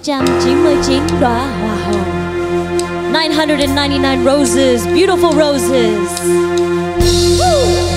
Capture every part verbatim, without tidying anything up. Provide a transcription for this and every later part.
trăm chín mươi chín đóa hoa hồng. nine hundred ninety-nine roses, beautiful roses. Woo!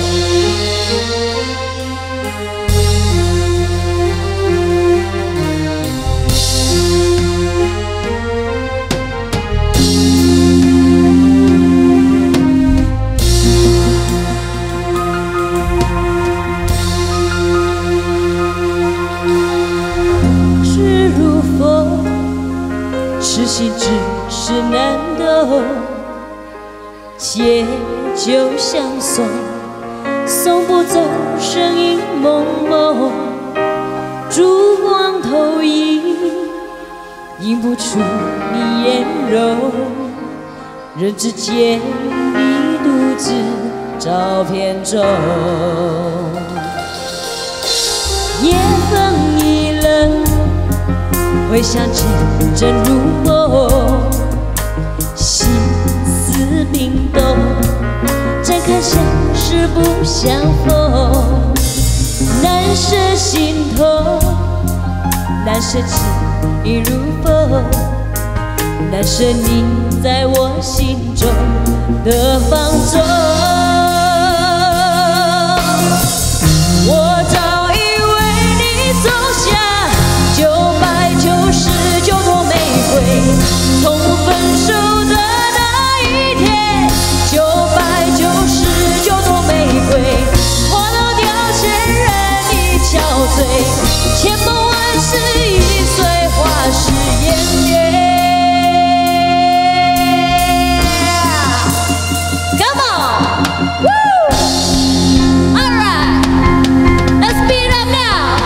痴心只是难懂，借酒相送，送不走声音蒙蒙，烛光投影，映不出你颜容，人只见你独自照片中，夜风一冷。回想起真如梦，心思冰冻，展开相识不相逢，难舍心痛，难舍情意如风，难舍你在我心中的放纵。我早以为你走下就白就是九朵玫瑰，从分手的那一天，九白就是九朵玫瑰，花落凋谢任你憔悴，千梦万世一岁花时烟灭。Come on, woo! All right, let's speed up now.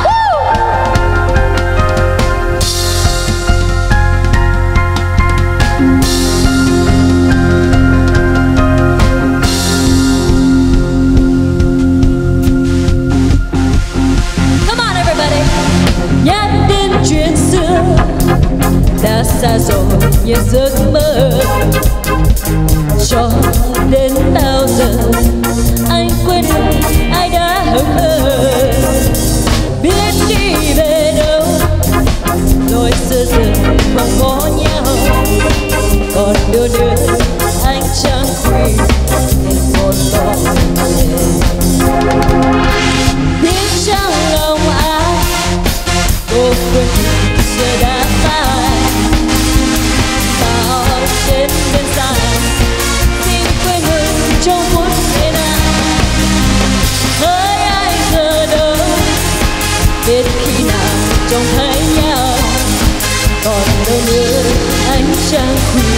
Đã xa rồi như giấc mơ, cho đến bao giờ anh quên ai đã hững hờ, biết đi về đâu rồi giờ giờ mong có nhau, còn đưa đưa anh chẳng quên một lo biết trong lòng ai cô quên giờ đã phai. Trên bên dài xin quên hương trong phút giây này, hỡi ai giờ đâu biết khi nào trông thấy nhau, còn đâu nữa anh chẳng quên.